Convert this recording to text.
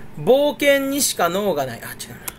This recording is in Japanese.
冒険にしか脳がない。あ、違うな。